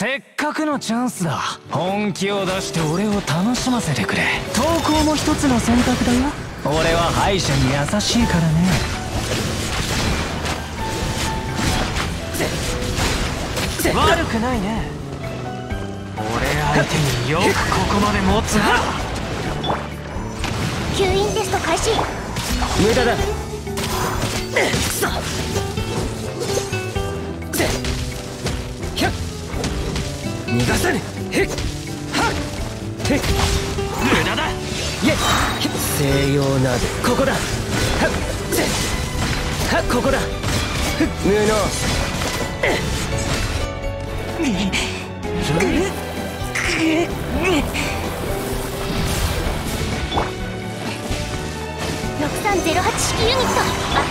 せっかくのチャンスだ。本気を出して俺を楽しませてくれ。投稿も一つの選択だよ。俺は敗者に優しいからね。悪くないね。俺相手によくここまで持つな。 吸引テスト開始。 無駄だ。逃がさぬ。へっはっへっ無駄だ。いえ西洋なでここだ。はっはっここだ。無能。 6308式ユニット。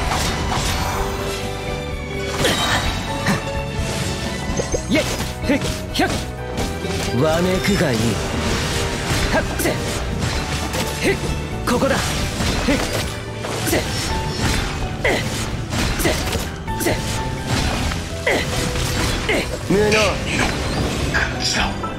イェイへっひゃっわめくがいい。はっぜへっここだ。へっぜぜぜ無能。